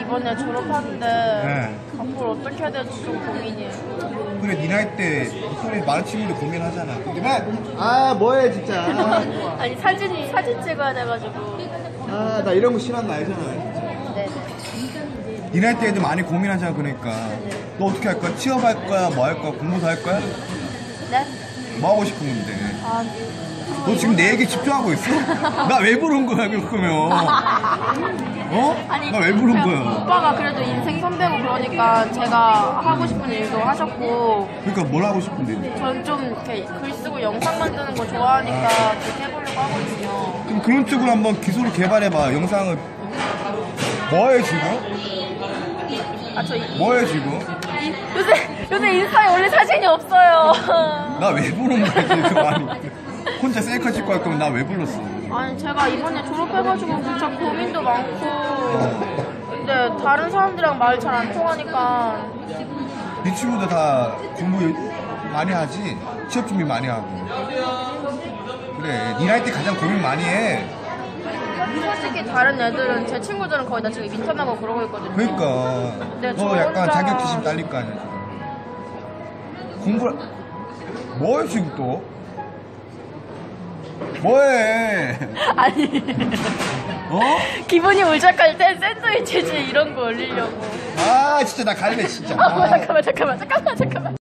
이번에 졸업하는데 네. 앞으로 어떻게 해야 될지 좀 고민이에요. 그래, 니 나이 때 소리 많은 친구들 고민하잖아. 아, 뭐해, 진짜. 아니 사진 찍어야 돼가지고. 아, 나 이런 거 싫어한다, 알잖아. 네. 니 나이 때 애들 많이 고민하잖아, 그러니까. 너 어떻게 할 거야? 취업할 거야? 뭐 할 거야? 공부도 할 거야? 네? 뭐 하고 싶은 건데? 아, 너 지금 내 얘기 집중하고 있어? 나 왜 부른 거야, 그러면? 어? 아니, 나 왜 부른 그냥 거야? 오빠가 그래도 인생 선배고 그러니까 제가 하고 싶은 일도 하셨고, 그러니까 뭘 하고 싶은데? 저는 좀 이렇게 글 쓰고 영상 만드는 거 좋아하니까 그렇게 해보려고 하거든요. 그럼 그런 쪽으로 한번 기술을 개발해봐. 영상을. 뭐해, 지금? 아, 뭐해, 지금? 요새 인스타에 원래 사진이 없어요. 나 왜 부른 거야, 지금? 아니, 혼자 셀카 찍고 할 거면 나 왜 불렀어? 아니, 제가 이번에 졸업해가지고 진짜 고민도 많고, 근데 다른 사람들이랑 말 잘 안 통하니까. 네 친구들 다 공부 많이 하지? 취업 준비 많이 하고. 그래, 네 나이 때 가장 고민 많이 해. 솔직히 다른 애들은, 제 친구들은 거의 다 지금 인턴하고 그러고 있거든요. 그러니까 네, 너 저 약간 혼자- 자격지심 딸릴 거 아니야 지금. 공부를 뭐해 지금 또? 뭐해? 아니, 어? 기분이 울적할 때 샌드위치지 이런 거 올리려고. 아 진짜 나 갈래 진짜. 잠깐만.